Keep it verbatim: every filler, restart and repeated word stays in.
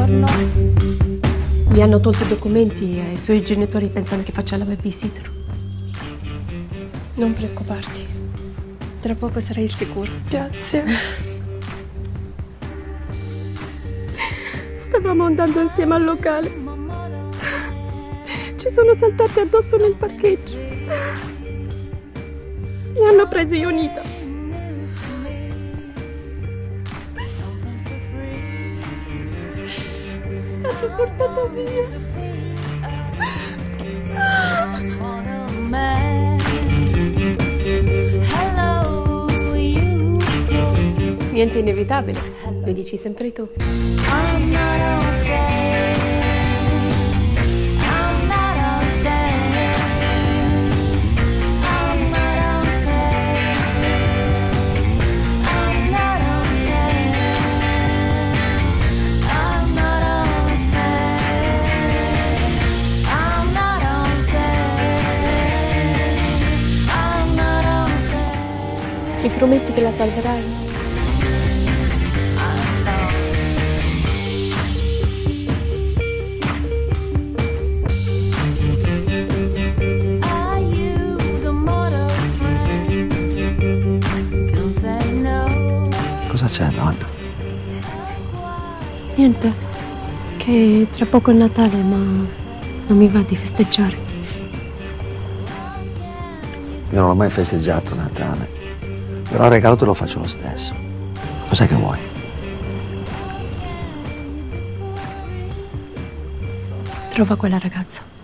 buongiorno. Mi hanno tolto i documenti e i suoi genitori pensano che faccia la babysitter. Non preoccuparti. Tra poco sarai il sicuro. Grazie. Stavamo andando insieme al locale. Ci sono saltate addosso nel parcheggio. Mi hanno preso Ionita. L'hanno portata via. Niente inevitabile, lo dici sempre tu. Mi prometti che la salverai? Cosa c'è, donna? Niente, che tra poco è Natale, ma non mi va di festeggiare. Io non ho mai festeggiato Natale, però il regalo te lo faccio lo stesso. Cos'è che vuoi? Trova quella ragazza.